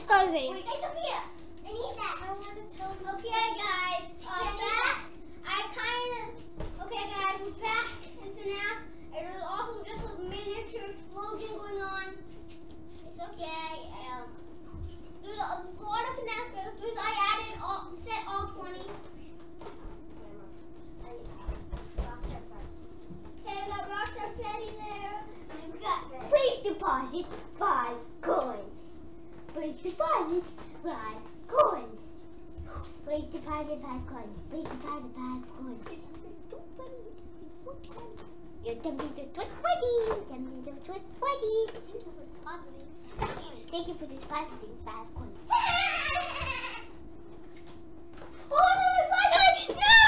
start the video. Wait, hey Sophia, I need that. I want to tell you. Okay, guys, Okay, guys, we're back in FNAF. And there's also just a miniature explosion going on. It's okay. There's a lot of FNAF characters. I added set all 20. Okay, we got Rockstar Freddy there. We got please deposit 5 coins. Please deposit 5 coins. Please deposit 5 coins. Please deposit 5 coins. You're tempting to twit 20. Tempting to twit 20. Thank you for depositing 5 coins. Oh no, it's like no!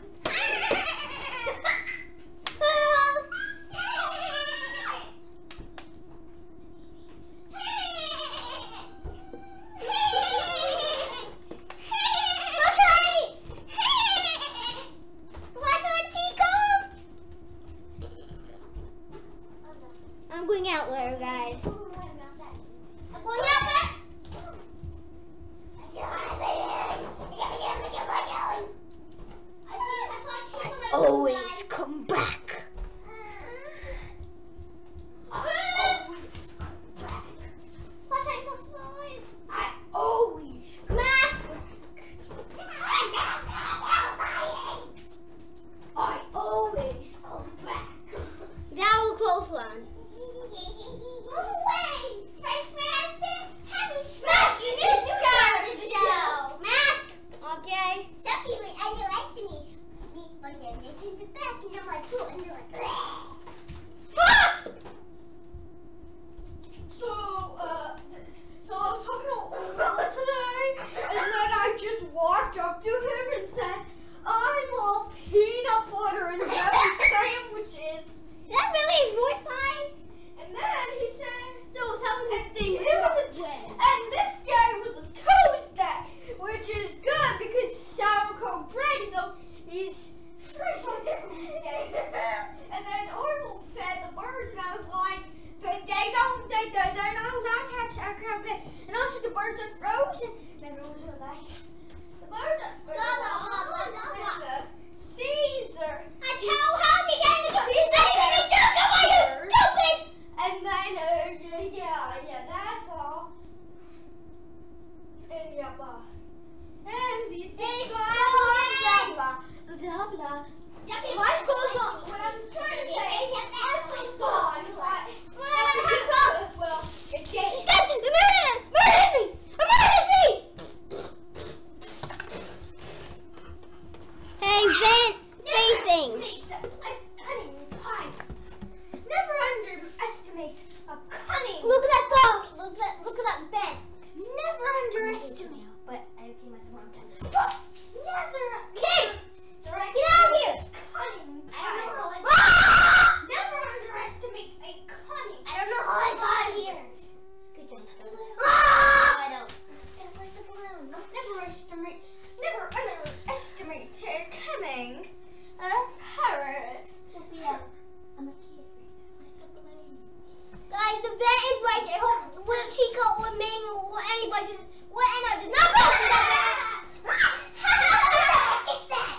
I'm going out there, guys. I'm going out there. I always come back. I always come back. I always come back. That was a close one. So I was talking to Orla today, and then I just walked up to him and said, I love peanut butter and jelly sandwiches. That really is voice line? And then he said, So it's having this thing. and this day was a Tuesday, which is good because sauerkraut bread, so he's fresh on Tuesday. And then Orville fed the birds, and I was like, they're not allowed to have sauerkraut bread. And also the birds are frozen. The birds are like, the seeds are. How they get the seeds? And then, yeah, that's all. And yeah, and it's blah, blah. Life goes on. What I'm trying to say, life goes on. Well, it's changing. Hey, vent facing. Never underestimate a cunning. Look at that dog. Look at that vent. Never underestimate. But I came at the wrong time. Never. Kid, get out of here. Cunning. I don't know how I Never underestimate a cunning. I don't know how I got here. Good job. I don't. Let's get first the balloon. Never underestimate a cunning. A pirate. Sophia, I'm a kid. Where's the balloon? Guys, the vent is right there. Hope when Chico or Ming or anybody will end up. Not go to that vent. It's that.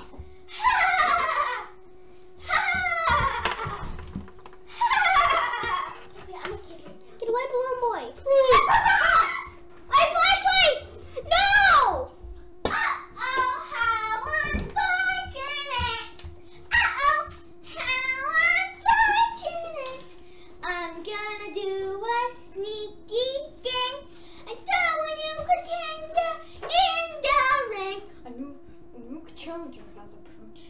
Sophia, I'm a kid right now. Get away, balloon boy. Please. My flashlight. No. I'm gonna do a sneaky thing and throw a new contender in the ring. A new challenger has approached.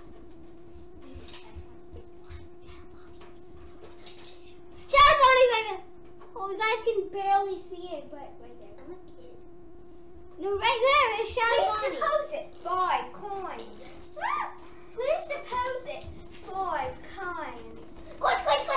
Shadow Bonnie's right there. Oh, you guys can barely see it, but right there. I'm a kid. No, right there is Shadow Please Bonnie. deposit 5 coins. Please deposit 5 coins. Quick.